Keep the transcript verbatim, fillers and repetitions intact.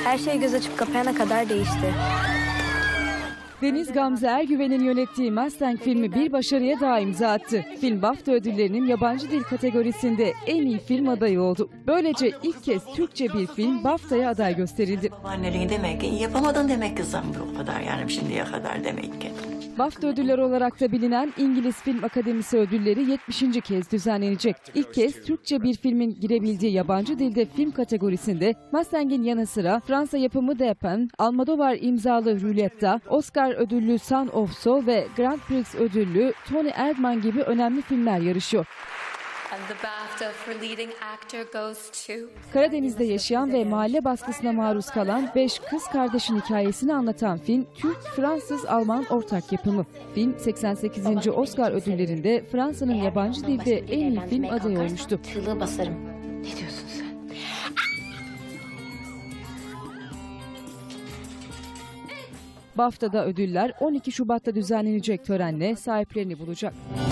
Her şey göz açıp kapayana kadar değişti. Deniz Gamze Ergüven'in yönettiği Mustang filmi bir başarıya daha imza attı. Film BAFTA ödüllerinin yabancı dil kategorisinde en iyi film adayı oldu. Böylece ilk kez Türkçe bir film BAFTA'ya aday gösterildi. Babaanneliğin demek ki yapamadın demek kızım bu kadar yani şimdiye kadar demek ki. BAFTA ödülleri olarak da bilinen İngiliz Film Akademisi ödülleri yetmişinci kez düzenlenecek. İlk kez Türkçe bir filmin girebildiği yabancı dilde film kategorisinde Mustang'in yanı sıra Fransa yapımı Depin, Almodovar imzalı Ruletta, Oscar ödüllü Son of Saul ve Grand Prix ödüllü Tony Erdmann gibi önemli filmler yarışıyor. Karadeniz'de yaşayan ve mahalle baskısına maruz kalan beş kız kardeşin hikayesini anlatan film, Türk-Fransız-Alman ortak yapımı. Film seksen sekizinci Oscar ödüllerinde Fransa'nın yabancı dilde en iyi film adayı olmuştu. Tığlığı basarım. Ne diyorsun sen? BAFTA'da ödüller on iki Şubat'ta düzenlenecek törenle sahiplerini bulacak.